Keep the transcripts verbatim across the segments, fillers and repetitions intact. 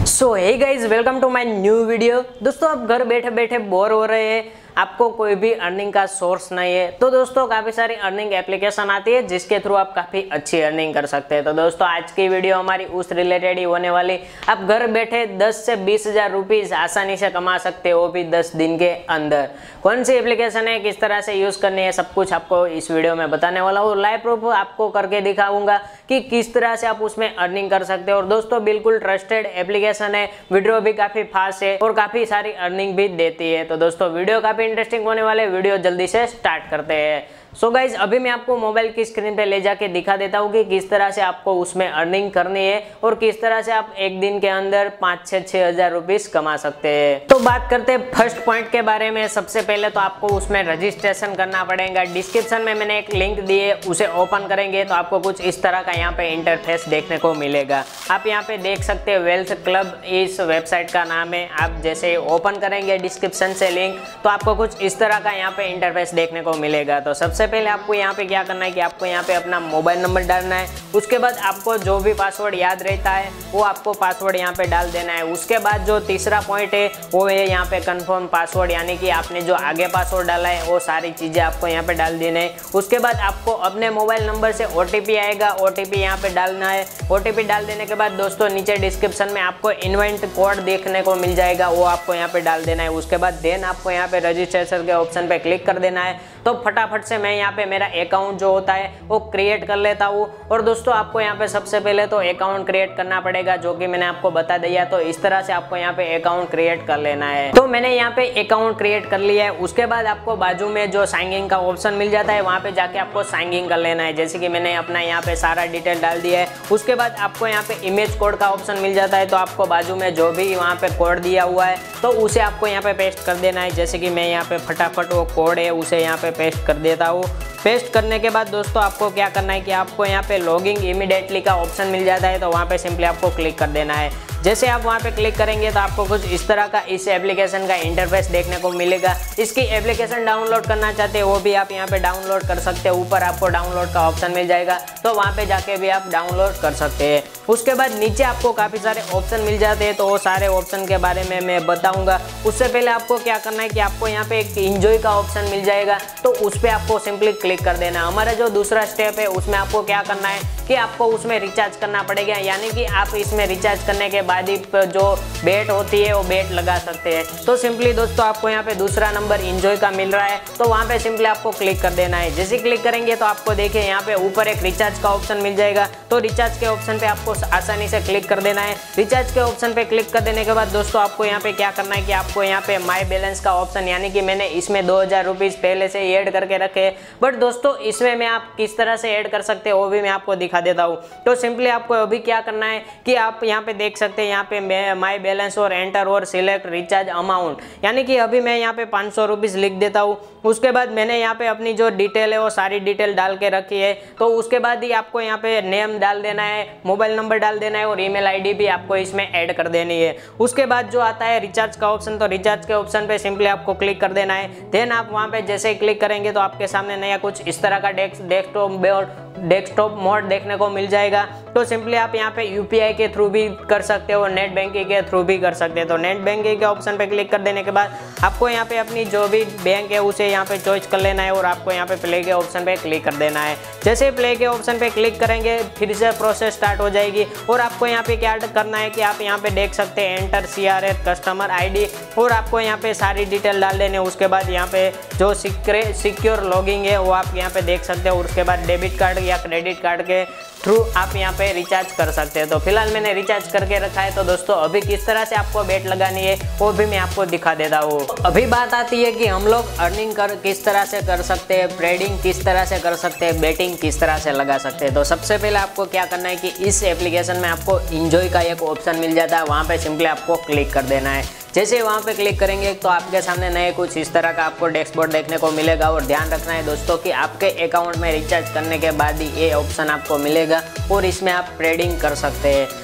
So hey guys, welcome to my new video. दोस्तों, आप घर बैठे बैठे बोर हो रहे हैं, आपको कोई भी अर्निंग का सोर्स नहीं है, तो दोस्तों काफ़ी सारी अर्निंग एप्लीकेशन आती है जिसके थ्रू आप काफ़ी अच्छी अर्निंग कर सकते हैं। तो दोस्तों आज की वीडियो हमारी उस रिलेटेड ही होने वाली। आप घर बैठे दस से बीस हज़ार रुपीज़ आसानी से कमा सकते हो, वो भी दस दिन के अंदर। कौन सी एप्लीकेशन है, किस तरह से यूज़ करनी है, सब कुछ आपको इस वीडियो में बताने वाला हूँ। लाइव प्रूफ आपको करके दिखाऊंगा कि किस तरह से आप उसमें अर्निंग कर सकते हो। और दोस्तों बिल्कुल ट्रस्टेड एप्लीकेशन है, विड्रॉ भी काफ़ी फास्ट है और काफ़ी सारी अर्निंग भी देती है। तो दोस्तों वीडियो काफ़ी इंटरेस्टिंग होने वाले, वीडियो जल्दी से स्टार्ट करते हैं। सो so गाइज, अभी मैं आपको मोबाइल की स्क्रीन पे ले जाके दिखा देता हूँ कि किस तरह से आपको उसमें अर्निंग करनी है और किस तरह से आप एक दिन के अंदर पाँच से छः हजार रुपीज कमा सकते हैं। तो बात करते हैं फर्स्ट पॉइंट के बारे में। सबसे पहले तो आपको उसमें रजिस्ट्रेशन करना पड़ेगा। डिस्क्रिप्शन में मैंने एक लिंक दी है, उसे ओपन करेंगे तो आपको कुछ इस तरह का यहाँ पे इंटरफेस देखने को मिलेगा। आप यहाँ पे देख सकते हैं, वेल्थ क्लब इस वेबसाइट का नाम है। आप जैसे ओपन करेंगे डिस्क्रिप्शन से लिंक, तो आपको कुछ इस तरह का यहाँ पे इंटरफेस देखने को मिलेगा। तो सबसे पहले आपको यहाँ पे क्या करना है कि आपको यहाँ पे अपना मोबाइल नंबर डालना है। उसके बाद आपको जो भी पासवर्ड याद रहता है वो आपको पासवर्ड यहाँ पे डाल देना है। उसके बाद जो तीसरा पॉइंट है वो है यहाँ पे कंफर्म पासवर्ड, यानी कि आपने जो आगे पासवर्ड डाला है वो सारी चीज़ें आपको यहाँ पे डाल देना है। उसके बाद आपको अपने मोबाइल नंबर से ओटीपी आएगा, ओटीपी यहाँ पे डालना है। ओटीपी डाल देने के बाद दोस्तों नीचे डिस्क्रिप्शन में आपको इन्वेंट कोड देखने को मिल जाएगा, वो आपको यहाँ पे डाल देना है। उसके बाद देन आपको यहाँ पे रजिस्ट्रेशन के ऑप्शन पे क्लिक कर देना है। तो फटाफट से मैं यहाँ पे मेरा अकाउंट जो होता है वो क्रिएट कर लेता हूँ। और दोस्तों आपको यहाँ पे सबसे पहले तो अकाउंट क्रिएट करना पड़ेगा, जो कि मैंने आपको बता दिया। तो इस तरह से आपको यहाँ पे अकाउंट क्रिएट कर लेना है। तो मैंने यहाँ पे अकाउंट क्रिएट कर लिया है। उसके बाद आपको बाजू में जो साइन इन का ऑप्शन मिल जाता है, वहाँ पे जाके आपको साइन इन कर लेना है। जैसे कि मैंने अपना यहाँ पे सारा डिटेल डाल दिया है। उसके बाद आपको यहाँ पे इमेज कोड का ऑप्शन मिल जाता है, तो आपको बाजू में जो भी वहाँ पे कोड दिया हुआ है तो उसे आपको यहाँ पे पेस्ट कर देना है। जैसे कि मैं यहाँ पे फटाफट वो कोड है उसे यहाँ पे पेस्ट कर देता हूँ। पेस्ट करने के बाद दोस्तों आपको क्या करना है कि आपको यहाँ पे लॉगिंग इमीडिएटली का ऑप्शन मिल जाता है, तो वहाँ पे सिंपली आपको क्लिक कर देना है। जैसे आप वहाँ पे क्लिक करेंगे तो आपको कुछ इस तरह का इस एप्लीकेशन का इंटरफेस देखने को मिलेगा। इसकी एप्लीकेशन डाउनलोड करना चाहते हैं वो भी आप यहाँ पे डाउनलोड कर सकते हैं। ऊपर आपको डाउनलोड का ऑप्शन मिल जाएगा, तो वहाँ पे जाके भी आप डाउनलोड कर सकते हैं। उसके बाद नीचे आपको काफ़ी सारे ऑप्शन मिल जाते हैं, तो वो सारे ऑप्शन के बारे में मैं बताऊँगा। उससे पहले आपको क्या करना है कि आपको यहाँ पे एक इंजॉय का ऑप्शन मिल जाएगा, तो उस पर आपको सिंपली क्लिक कर देना। हमारा जो दूसरा स्टेप है उसमें आपको क्या करना है कि आपको उसमें रिचार्ज करना पड़ेगा, यानी कि आप इसमें रिचार्ज करने के बाद ही जो बेट होती है वो बेट लगा सकते हैं। तो सिंपली दोस्तों आपको यहाँ पे दूसरा नंबर इंजॉय का मिल रहा है, तो वहाँ पे सिंपली आपको क्लिक कर देना है। जैसे क्लिक करेंगे तो आपको देखिए यहाँ पे ऊपर एक रिचार्ज का ऑप्शन मिल जाएगा, तो रिचार्ज के ऑप्शन पे आपको आसानी से क्लिक कर देना है। रिचार्ज के ऑप्शन पे क्लिक कर देने के बाद दोस्तों आपको यहाँ पे क्या करना है कि आपको यहाँ पे माई बैलेंस का ऑप्शन, यानी कि मैंने इसमें दो हजार रुपीज पहले से ही ऐड करके रखे, बट दोस्तों इसमें मैं आप किस तरह से ऐड कर सकते हैं वो भी मैं आपको दिखा देता हूँ। तो सिंपली आपको अभी क्या करना है कि आप यहाँ पे देख सकते हैं, यहाँ पे माई बैलेंस और एंटर और सिलेक्ट रिचार्ज अमाउंट, यानी कि अभी मैं यहाँ पे पाँच सौ रुपीज़ लिख देता हूँ। उसके बाद मैंने यहाँ पे अपनी जो डिटेल है वो सारी डिटेल डाल के रखी है, तो उसके बाद ही आपको यहाँ पे नेम डाल देना है, मोबाइल नंबर डाल देना है और ईमेल आईडी भी आपको इसमें ऐड कर देनी है। उसके बाद जो आता है रिचार्ज का ऑप्शन, तो रिचार्ज के ऑप्शन पे सिंपली आपको क्लिक कर देना है। देन आप वहाँ पे जैसे ही क्लिक करेंगे तो आपके सामने नया कुछ इस तरह का डेस्कटॉप डेस्कटॉप मोड देखने को मिल जाएगा। तो सिंपली आप यहाँ पे यूपीआई के थ्रू भी कर सकते हो, नेट बैंकिंग के थ्रू भी कर सकते हैं। तो नेट बैंकिंग के ऑप्शन पे क्लिक कर देने के बाद आपको यहाँ पे अपनी जो भी बैंक है उसे यहाँ पे चॉइस कर लेना है और आपको यहाँ पे प्ले के ऑप्शन पे क्लिक कर देना है। जैसे प्ले के ऑप्शन पे क्लिक करेंगे फिर से प्रोसेस स्टार्ट हो जाएगी और आपको यहाँ पे क्या करना है कि आप यहाँ पे देख सकते हैं enter C R F customer I D, और आपको यहाँ पे सारी डिटेल डाल देने। उसके बाद यहाँ पे जो सिक्योर लॉगिंग है वो आप यहाँ पे देख सकते हो। उसके बाद डेबिट कार्ड या क्रेडिट कार्ड के थ्रू आप यहाँ पे रिचार्ज कर सकते हैं। तो फिलहाल मैंने रिचार्ज करके रखा है। तो दोस्तों अभी किस तरह से आपको बेट लगानी है वो भी मैं आपको दिखा देता हूँ। अभी बात आती है कि हम लोग अर्निंग कर किस तरह से कर सकते हैं, ट्रेडिंग किस तरह से कर सकते हैं, बेटिंग किस तरह से लगा सकते हैं। तो सबसे पहले आपको क्या करना है कि इस एप्लीकेशन में आपको इंजॉय का एक ऑप्शन मिल जाता है, वहाँ पे सिंपली आपको क्लिक कर देना है। जैसे वहाँ पे क्लिक करेंगे तो आपके सामने नए कुछ इस तरह का आपको डैशबोर्ड देखने को मिलेगा। और ध्यान रखना है दोस्तों कि आपके अकाउंट में रिचार्ज करने के बाद ही ये ऑप्शन आपको मिलेगा और इसमें आप ट्रेडिंग कर सकते हैं।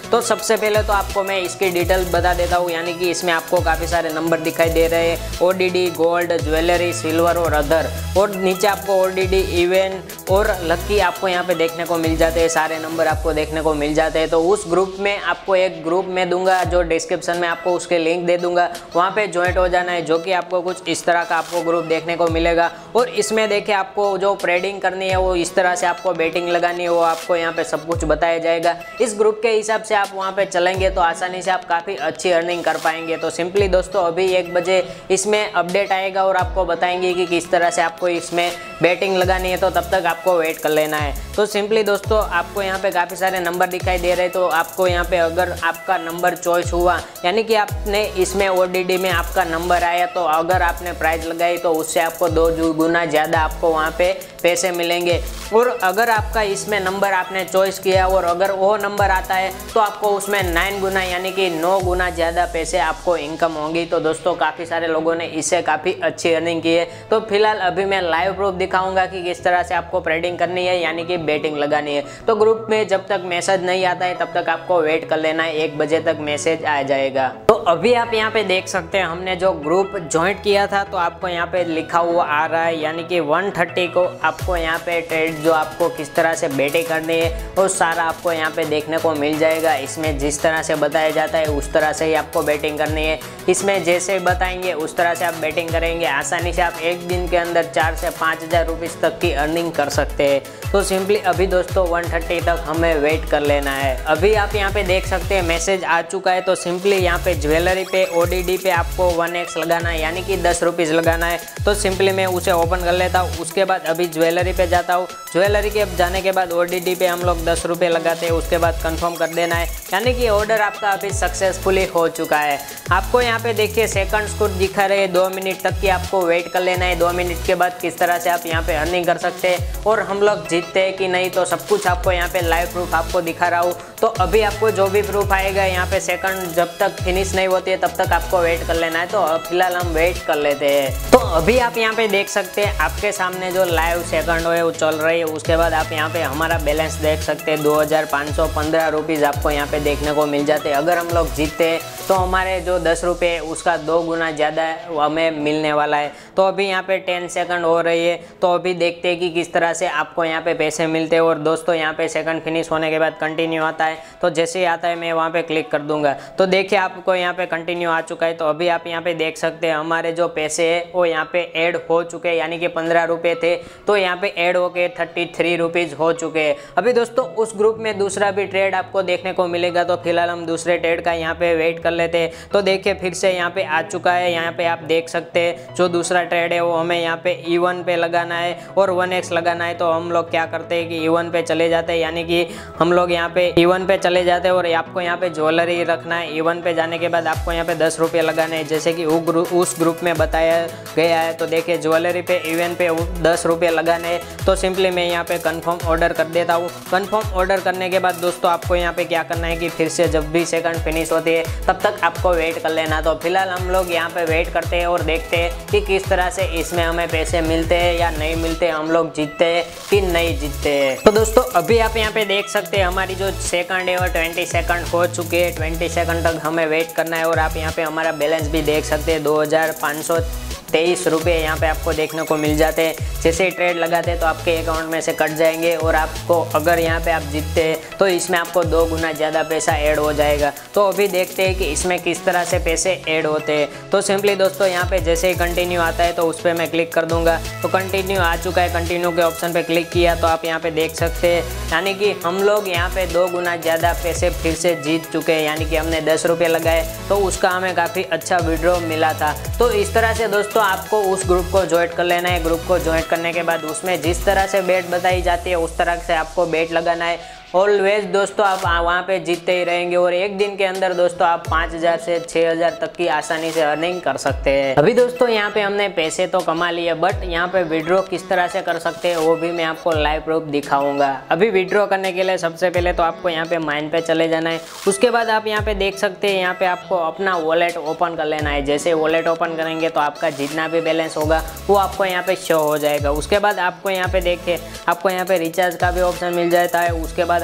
तो सबसे पहले तो आपको मैं इसकी डिटेल बता देता हूँ, यानी कि इसमें आपको काफ़ी सारे नंबर दिखाई दे रहे हैं, ओडीडी, गोल्ड, ज्वेलरी, सिल्वर और अदर, और नीचे आपको ओडीडी, इवेंट और लकी आपको यहाँ पे देखने को मिल जाते हैं, सारे नंबर आपको देखने को मिल जाते हैं। तो उस ग्रुप में आपको एक ग्रुप में दूंगा, जो डिस्क्रिप्शन में आपको उसके लिंक दे दूंगा, वहाँ पे ज्वाइंट हो जाना है, जो कि आपको कुछ इस तरह का आपको ग्रुप देखने को मिलेगा। और इसमें देखिए आपको जो ट्रेडिंग करनी है वो इस तरह से आपको बेटिंग लगानी है, वो आपको यहाँ पे सब कुछ बताया जाएगा। इस ग्रुप के हिसाब से आप वहाँ पे चलेंगे तो आसानी से आप काफ़ी अच्छी अर्निंग कर पाएंगे। तो सिंपली दोस्तों अभी एक बजे इसमें अपडेट आएगा और आपको बताएंगे कि किस तरह से आपको इसमें बेटिंग लगानी है, तो तब तक आपको वेट कर लेना है। तो सिंपली दोस्तों आपको यहाँ पे काफ़ी सारे नंबर दिखाई दे रहे हैं, तो आपको यहाँ पे अगर आपका नंबर चॉइस हुआ, यानी कि आपने इसमें ओडीडी में आपका नंबर आया, तो अगर आपने प्राइस लगाई तो उससे आपको दो गुना ज़्यादा आपको वहाँ पे पैसे मिलेंगे। और अगर आपका इसमें नंबर आपने चॉइस किया और अगर वो नंबर आता है तो आपको उसमें नाइन गुना यानी कि नौ गुना ज़्यादा पैसे आपको इनकम होंगी। तो दोस्तों काफ़ी सारे लोगों ने इससे काफ़ी अच्छी अर्निंग की है। तो फिलहाल अभी मैं लाइव प्रूफ दिखाऊंगा कि किस तरह से आपको ट्रेडिंग करनी है, यानी कि बेटिंग लगानी है। तो ग्रुप में जब तक मैसेज नहीं आता है तब तक आपको वेट कर लेना है, एक बजे तक मैसेज आ जाएगा। तो अभी आप यहाँ पे देख सकते हैं हमने जो ग्रुप ज्वाइंट किया था, तो आपको यहाँ पे लिखा हुआ आ रहा है, यानी कि वन थर्टी को आपको यहाँ पे ट्रेड जो आपको किस तरह से बेटिंग करनी है वो सारा आपको यहाँ पे देखने को मिल जाएगा। इसमें जिस तरह से बताया जाता है उस तरह से ही आपको बेटिंग करनी है। इसमें जैसे बताएंगे उस तरह से आप बेटिंग करेंगे, आसानी से आप एक दिन के अंदर चार से पाँच हज़ार रुपीज़ तक की अर्निंग कर सकते हैं। तो सिंपली अभी दोस्तों वन थर्टी तक हमें वेट कर लेना है। अभी आप यहाँ पे देख सकते हैं मैसेज आ चुका है। तो सिंपली यहाँ पे ज्वेलरी पे ओडीडी पे आपको वन एक्स लगाना है, यानी कि दस रुपीज़ लगाना है। तो सिंपली मैं उसे ओपन कर लेता हूँ, उसके बाद अभी ज्वेलरी पे जाता हूँ। ज्वेलरी के जाने के बाद ओडीडी पे हम लोग दस रुपये लगाते हैं, उसके बाद कंफर्म कर देना है, यानी कि ऑर्डर आपका अभी सक्सेसफुली हो चुका है। आपको यहाँ पे देखिए सेकंड्स कुछ दिखा रहे हैं, दो मिनट तक की आपको वेट कर लेना है। दो मिनट के बाद किस तरह से आप यहाँ पे अर्निंग कर सकते हैं और हम लोग जीतते हैं कि नहीं, तो सब कुछ आपको यहाँ पे लाइव प्रूफ आपको दिखा रहा हूँ। तो अभी आपको जो भी प्रूफ आएगा यहाँ पे सेकंड जब तक फिनिश नहीं होती है तब तक आपको वेट कर लेना है। तो फिलहाल हम वेट कर लेते हैं। तो अभी आप यहाँ पे देख सकते हैं आपके सामने जो लाइव सेकंड है वो चल रही है। उसके बाद आप यहाँ पे हमारा बैलेंस देख सकते हैं, दो हज़ार पाँच सौ पंद्रह रुपीज़ आपको यहाँ पे देखने को मिल जाते हैं। अगर हम लोग जीतते हैं तो हमारे जो दस रुपये उसका दो गुना ज़्यादा हमें मिलने वाला है। तो अभी यहाँ पे टेन सेकंड हो रही है, तो अभी देखते हैं कि किस तरह से आपको यहाँ पे पैसे मिलते हैं। और दोस्तों यहाँ पे सेकंड फिनिश होने के बाद कंटिन्यू आता है, तो जैसे ही आता है मैं वहाँ पे क्लिक कर दूंगा। तो देखिए आपको यहाँ पे कंटिन्यू आ चुका है। तो अभी आप यहाँ पे देख सकते हैं हमारे जो पैसे है वो यहाँ पे ऐड हो चुके हैं, यानी कि पंद्रह रुपये थे तो यहाँ पे ऐड होके थर्टी थ्री रुपीज़ हो चुके हैं। अभी दोस्तों उस ग्रुप में दूसरा भी ट्रेड आपको देखने को मिलेगा, तो फिलहाल हम दूसरे ट्रेड का यहाँ पे वेट कर लेते हैं। तो देखिए फिर से यहाँ पे आ चुका है। यहाँ पे आप देख सकते हैं जो दूसरा ट्रेड है वो हमें यहाँ पे ई वन पे लगाना है और वन एक्स लगाना है। तो हम लोग क्या करते हैं कि ई वन पे चले जाते हैं, यानी कि हम लोग यहाँ पे ई वन पे चले जाते हैं और आपको यहाँ पे ज्वेलरी रखना है। ई वन पे जाने के बाद आपको यहाँ पे दस रुपये लगाने हैं, जैसे कि उस ग्रुप में बताया गया है। तो देखिए ज्वेलरी पे इवेंट पे दस रुपये लगाने हैं। तो सिंपली मैं यहाँ पे कंफर्म ऑर्डर कर देता हूँ। कंफर्म ऑर्डर करने के बाद दोस्तों आपको यहाँ पे क्या करना है कि फिर से जब भी सेकंड फिनिश होती है तब तक आपको वेट कर लेना। तो फिलहाल हम लोग यहाँ पे वेट करते हैं और देखते हैं कि किस तरह से इसमें हमें पैसे मिलते हैं या नहीं मिलते, हम लोग जीतते हैं कि नहीं जीतते हैं। तो दोस्तों अभी आप यहाँ पे देख सकते हैं हमारी जो सेकंड है वो ट्वेंटी सेकंड हो चुके हैं। ट्वेंटी सेकंड तक हमें वेट करना है और आप यहाँ पे हमारा बैलेंस भी देख सकते हैं, दो हज़ार पाँच सौ तेईस रुपये यहाँ पे आपको देखने को मिल जाते हैं। जैसे ही ट्रेड लगाते हैं तो आपके अकाउंट में से कट जाएंगे और आपको अगर यहाँ पे आप जीतते हैं तो इसमें आपको दो गुना ज़्यादा पैसा ऐड हो जाएगा। तो अभी देखते हैं कि इसमें किस तरह से पैसे ऐड होते हैं। तो सिंपली दोस्तों यहाँ पे जैसे ही कंटिन्यू आता है तो उस पर मैं क्लिक कर दूंगा। तो कंटिन्यू आ चुका है, कंटिन्यू के ऑप्शन पे क्लिक किया तो आप यहाँ पे देख सकते हैं, यानी कि हम लोग यहाँ पे दो गुना ज़्यादा पैसे फिर से जीत चुके हैं। यानी कि हमने दस रुपये लगाए तो उसका हमें काफ़ी अच्छा विड्रॉ मिला था। तो इस तरह से दोस्तों आपको उस ग्रुप को ज्वाइन कर लेना है। ग्रुप को ज्वाइन करने के बाद उसमें जिस तरह से बेट बताई जाती है उस तरह से आपको बेट लगाना है। ऑलवेज दोस्तों आप वहाँ पे जीतते ही रहेंगे और एक दिन के अंदर दोस्तों आप पाँच हज़ार से छः हज़ार तक की आसानी से अर्निंग कर सकते हैं। अभी दोस्तों यहाँ पे हमने पैसे तो कमा लिए, बट यहाँ पे विड्रॉ किस तरह से कर सकते हैं वो भी मैं आपको लाइव प्रूफ दिखाऊंगा। अभी विड्रॉ करने के लिए सबसे पहले तो आपको यहाँ पे माइन पे चले जाना है। उसके बाद आप यहाँ पे देख सकते हैं, यहाँ पे आपको अपना वॉलेट ओपन कर लेना है। जैसे वॉलेट ओपन करेंगे तो आपका जितना भी बैलेंस होगा वो आपको यहाँ पे शो हो जाएगा। उसके बाद आपको यहाँ पे देखिए आपको यहाँ पे रिचार्ज का भी ऑप्शन मिल जाता है। उसके बाद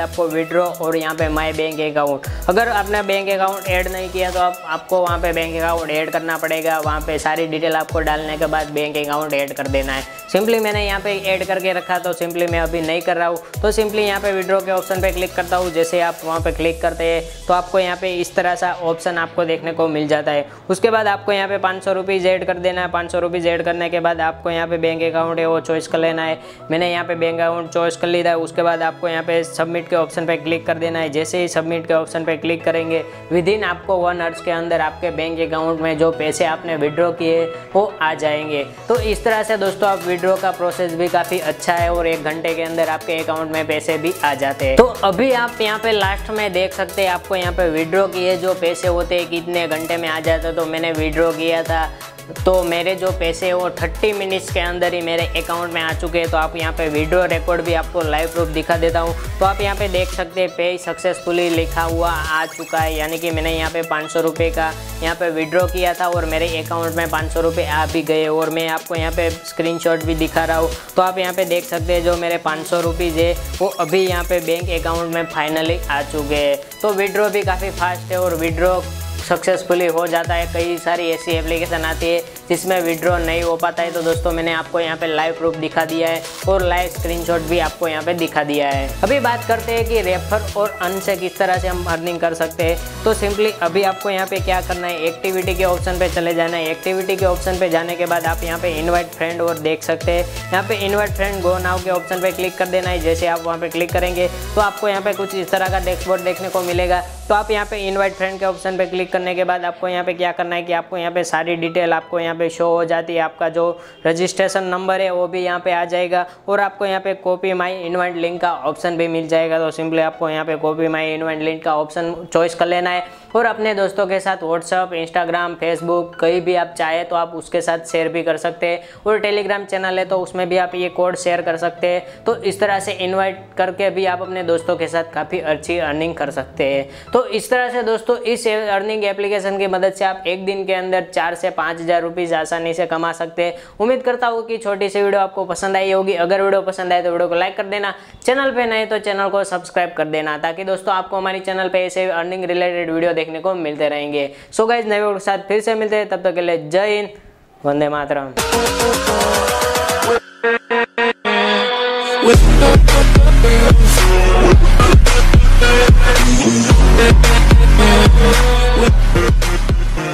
आपको विड्रॉ और यहाँ पे माय बैंक अकाउंट, अगर आपने बैंक अकाउंट ऐड नहीं किया तो आप आपको वहाँ पे बैंक अकाउंट ऐड करना पड़ेगा। वहाँ पे सारी डिटेल आपको डालने के बाद बैंक अकाउंट ऐड कर देना है। सिंपली मैंने यहाँ पे ऐड करके रखा तो सिंपली मैं अभी नहीं कर रहा हूँ, तो सिंपली यहाँ पे विड्रॉ के ऑप्शन पे क्लिक करता हूँ। जैसे आप वहाँ पे क्लिक करते हैं तो आपको यहाँ पे इस तरह सा ऑप्शन आपको देखने को मिल जाता है। उसके बाद आपको यहाँ पे पाँच सौ रुपीज़ ऐड कर देना है। पाँच सौ रुपीज़ ऐड करने के बाद आपको यहाँ पे बैंक अकाउंट है वो चॉइस कर लेना है। मैंने यहाँ पे बैंक अकाउंट चॉइस कर लिया है। उसके बाद आपको यहाँ पे सबमिट के ऑप्शन पे क्लिक कर देना है। जैसे ही सबमिट के ऑप्शन पे क्लिक करेंगे विद इन आपको वन आवर्स के अंदर आपके बैंक अकाउंट में जो पैसे आपने विड्रॉ किए वो आ जाएंगे। तो इस तरह से दोस्तों आप विड्रॉ का प्रोसेस भी काफ़ी अच्छा है और एक घंटे के अंदर आपके अकाउंट में पैसे भी आ जाते हैं। तो अभी आप यहाँ पे लास्ट में देख सकते हैं आपको यहाँ पे विड्रॉ किए जो पैसे होते हैं कितने घंटे में आ जाते। तो मैंने विड्रॉ किया था तो मेरे जो पैसे वो तीस मिनट्स के अंदर ही मेरे अकाउंट में आ चुके हैं। तो आप यहाँ पे विड्रॉ रिकॉर्ड भी आपको लाइव प्रूफ दिखा देता हूँ। तो आप यहाँ पे देख सकते हैं पे सक्सेसफुली लिखा हुआ आ चुका है, यानी कि मैंने यहाँ पे पाँच सौ रुपये का यहाँ पे विड्रॉ किया था और मेरे अकाउंट में पाँच सौ रुपये आ भी गए और मैं आपको यहाँ पे स्क्रीनशॉट भी दिखा रहा हूँ। तो आप यहाँ पे देख सकते हैं जो मेरे पाँच सौ रुपीज़ है वो अभी यहाँ पे बैंक अकाउंट में फाइनली आ चुके हैं। तो विड्रॉ भी काफ़ी फास्ट है और विड्रॉ सक्सेसफुली हो जाता है। कई सारी ऐसी एप्लीकेशन आती है जिसमें विड्रॉ नहीं हो पाता है। तो दोस्तों मैंने आपको यहाँ पे लाइव प्रूफ दिखा दिया है और लाइव स्क्रीनशॉट भी आपको यहाँ पे दिखा दिया है। अभी बात करते हैं कि रेफर और अर्न से किस तरह से हम अर्निंग कर सकते हैं। तो सिंपली अभी आपको यहाँ पे क्या करना है, एक्टिविटी के ऑप्शन पे चले जाना है। एक्टिविटी के ऑप्शन पे जाने के बाद आप यहाँ पे इन्वाइट फ्रेंड और देख सकते हैं यहाँ पे इन्वाइट फ्रेंड गो नाउ के ऑप्शन पे क्लिक कर देना है। जैसे आप वहाँ पे क्लिक करेंगे तो आपको यहाँ पे कुछ इस तरह का डैशबोर्ड देखने को मिलेगा। तो आप यहाँ पे इन्वाइट फ्रेंड के ऑप्शन पे क्लिक करने के बाद आपको यहाँ पे क्या करना है कि आपको यहाँ पे सारी डिटेल आपको यहाँ पे शो हो जाती है। आपका जो रजिस्ट्रेशन नंबर है वो भी यहाँ पे आ जाएगा और आपको यहाँ पे कॉपी माई इन्वाइट लिंक का ऑप्शन भी मिल जाएगा। तो सिंपली आपको यहाँ पे कॉपी माई इन्वाइट लिंक का ऑप्शन चॉइस कर लेना है और अपने दोस्तों के साथ व्हाट्सअप, इंस्टाग्राम, फेसबुक कहीं भी आप चाहे तो आप उसके साथ शेयर भी कर सकते हैं। और टेलीग्राम चैनल है तो उसमें भी आप ये कोड शेयर कर सकते हैं। तो इस तरह से इन्वाइट करके भी आप अपने दोस्तों के साथ काफ़ी अच्छी अर्निंग कर सकते हैं। तो इस तरह से दोस्तों इस अर्निंग एप्लीकेशन की मदद से आप एक दिन के अंदर चार से पाँच हज़ार रुपीज़ आसानी से कमा सकते हैं। उम्मीद करता हूँ कि छोटी सी वीडियो आपको पसंद आई होगी। अगर वीडियो पसंद आए तो वीडियो को लाइक कर देना, चैनल पे नए तो चैनल को सब्सक्राइब कर देना, ताकि दोस्तों आपको हमारी चैनल पे ऐसे अर्निंग रिलेटेड वीडियो देखने को मिलते रहेंगे। सो गाइस नए वीडियो के साथ फिर से मिलते हैं, तब तक के लिए जय हिंद, वंदे मातरम। With